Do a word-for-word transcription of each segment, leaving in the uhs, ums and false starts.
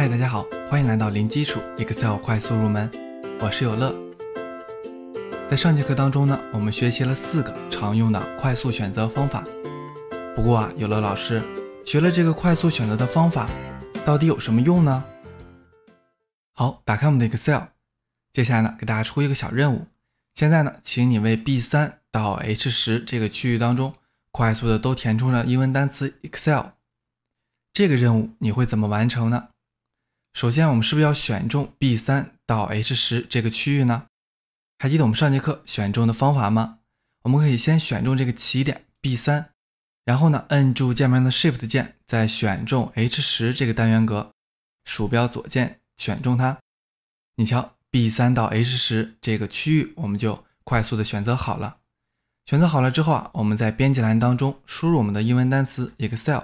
嗨，大家好，欢迎来到零基础 Excel 快速入门，我是有乐。在上节课当中呢，我们学习了四个常用的快速选择方法。不过啊，有乐老师学了这个快速选择的方法，到底有什么用呢？好，打开我们的 Excel， 接下来呢，给大家出一个小任务。现在呢，请你为 B 三 到 H 十 这个区域当中快速的都填充上英文单词 Excel。这个任务你会怎么完成呢？首先我们是不是要选中 B 三 到 H 十 这个区域呢？还记得我们上节课选中的方法吗？我们可以先选中这个起点 B 三， 然后呢摁住键盘的 Shift 键，再选中 H 十 这个单元格，鼠标左键选中它。你瞧 B 三 到 H 十 这个区域我们就快速的选择好了。选择好了之后啊，我们在编辑栏当中输入我们的英文单词 Excel。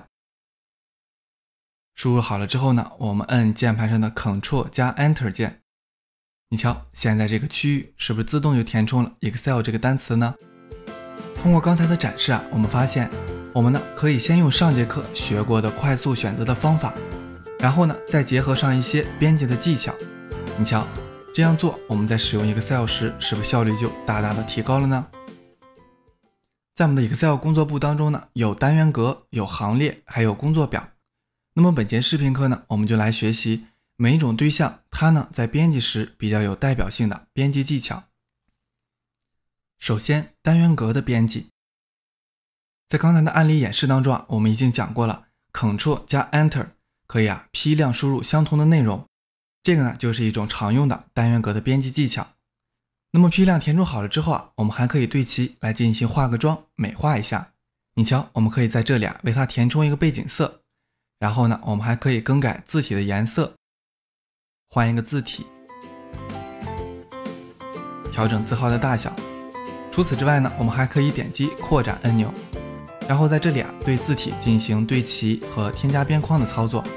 输入好了之后呢，我们摁键盘上的 Ctrl 加 Enter 键。你瞧，现在这个区域是不是自动就填充了 Excel 这个单词呢？通过刚才的展示啊，我们发现我们呢可以先用上节课学过的快速选择的方法，然后呢再结合上一些编辑的技巧。你瞧，这样做我们在使用 Excel 时是不是效率就大大的提高了呢？在我们的 Excel 工作簿当中呢，有单元格，有行列，还有工作表。那么本节视频课呢，我们就来学习每一种对象它呢在编辑时比较有代表性的编辑技巧。首先，单元格的编辑。在刚才的案例演示当中啊，我们已经讲过了 Ctrl 加 Enter 可以啊批量输入相同的内容，这个呢就是一种常用的单元格的编辑技巧。那么批量填充好了之后啊，我们还可以对其来进行化个妆，美化一下。你瞧，我们可以在这里啊为它填充一个背景色。然后呢，我们还可以更改字体的颜色，换一个字体，调整字号的大小。除此之外呢，我们还可以点击扩展按钮，然后在这里啊对字体进行对齐和添加边框的操作。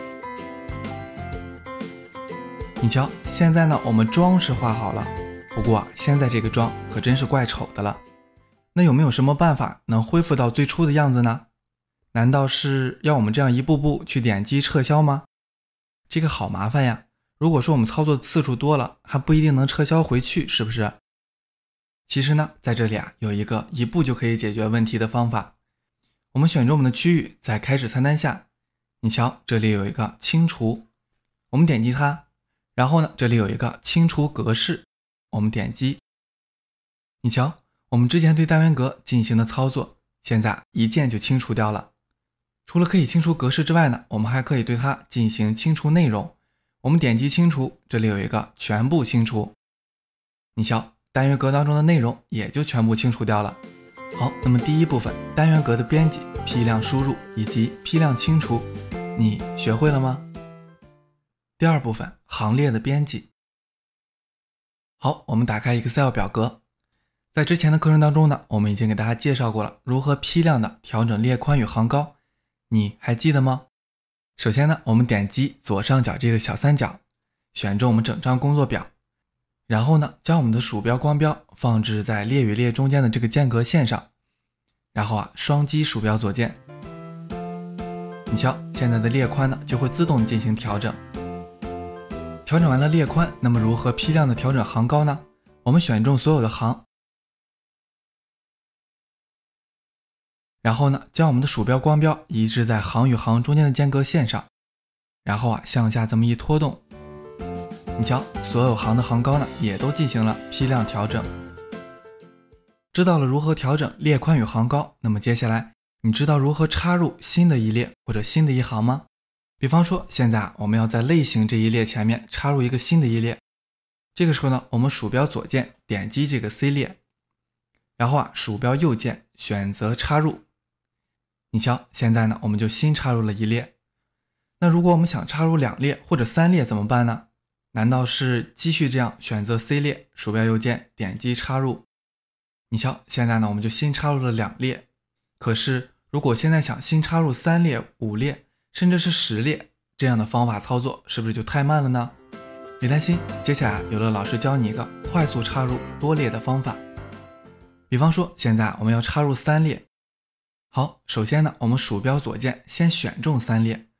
你瞧，现在呢我们妆是画好了，不过啊现在这个妆可真是怪丑的了。那有没有什么办法能恢复到最初的样子呢？难道是要我们这样一步步去点击撤销吗？这个好麻烦呀，如果说我们操作的次数多了，还不一定能撤销回去，是不是？其实呢，在这里啊有一个一步就可以解决问题的方法。我们选中我们的区域，在开始菜单下，你瞧这里有一个清除，我们点击它，然后呢这里有一个清除格式，我们点击。你瞧，我们之前对单元格进行的操作，现在一键就清除掉了。除了可以清除格式之外呢，我们还可以对它进行清除内容。我们点击清除，这里有一个全部清除。你瞧，单元格当中的内容也就全部清除掉了。好，那么第一部分单元格的编辑、批量输入以及批量清除，你学会了吗？第二部分行列的编辑。好，我们打开 Excel 表格。在之前的课程当中呢，我们已经给大家介绍过了如何批量的调整列宽与行高。你还记得吗？首先呢，我们点击左上角这个小三角，选中我们整张工作表，然后呢，将我们的鼠标光标放置在列与列中间的这个间隔线上，然后啊，双击鼠标左键。你瞧，现在的列宽呢就会自动进行调整。调整完了列宽，那么如何批量的调整行高呢？我们选中所有的行。然后呢，将我们的鼠标光标移至在行与行中间的间隔线上，然后啊向下这么一拖动，你瞧，所有行的行高呢也都进行了批量调整。知道了如何调整列宽与行高，那么接下来你知道如何插入新的一列或者新的一行吗？比方说现在我们要在类型这一列前面插入一个新的一列，这个时候呢，我们鼠标左键点击这个 C 列，然后啊鼠标右键选择插入。你瞧，现在呢我们就新插入了一列。那如果我们想插入两列或者三列怎么办呢？难道是继续这样选择 C 列，鼠标右键点击插入。你瞧，现在呢我们就新插入了两列。可是如果现在想新插入三列、五列甚至是十列，这样的方法操作是不是就太慢了呢？别担心，接下来有乐老师教你一个快速插入多列的方法。比方说现在我们要插入三列。好，首先呢，我们鼠标左键先选中三列，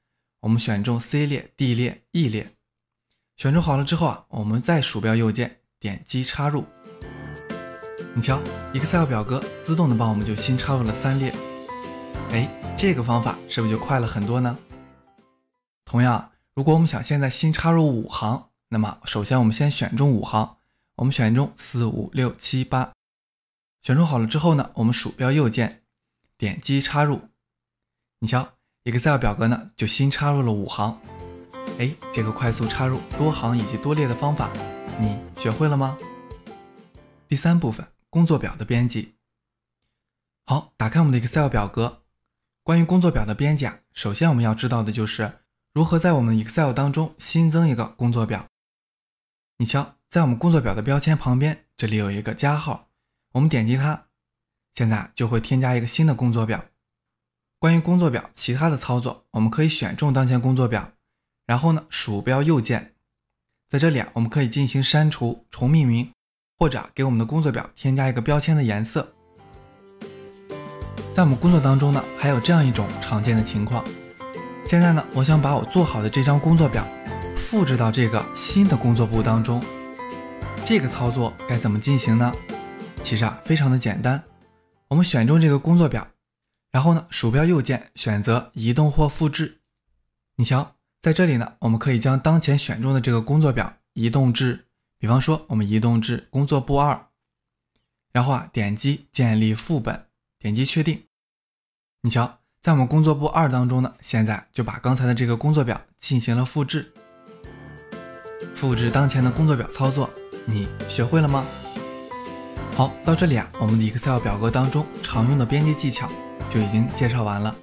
我们选中 C 列、D 列、E 列。选中好了之后啊，我们在鼠标右键点击插入。你瞧 Excel 表格自动的帮我们就新插入了三列。哎，这个方法是不是就快了很多呢？同样，如果我们想现在新插入五行，那么首先我们先选中五行，我们选中四五六七八。选中好了之后呢，我们鼠标右键点击插入。你瞧 Excel 表格呢就新插入了五行。哎，这个快速插入多行以及多列的方法，你学会了吗？第三部分，工作表的编辑。好，打开我们的 Excel 表格。关于工作表的编辑啊，首先我们要知道的就是如何在我们的 Excel 当中新增一个工作表。你瞧，在我们工作表的标签旁边，这里有一个加号，我们点击它，现在就会添加一个新的工作表。关于工作表其他的操作，我们可以选中当前工作表，然后呢，鼠标右键，在这里啊，我们可以进行删除、重命名，或者给我们的工作表添加一个标签的颜色。在我们工作当中呢，还有这样一种常见的情况。现在呢，我想把我做好的这张工作表复制到这个新的工作簿当中。这个操作该怎么进行呢？其实啊，非常的简单。我们选中这个工作表，然后呢，鼠标右键选择移动或复制。你瞧，在这里呢，我们可以将当前选中的这个工作表移动至，比方说我们移动至工作簿二，然后啊，点击建立副本，点击确定。你瞧，在我们工作簿二当中呢，现在就把刚才的这个工作表进行了复制。复制当前的工作表操作，你学会了吗？好，到这里啊，我们的 Excel 表格当中常用的编辑技巧就已经介绍完了。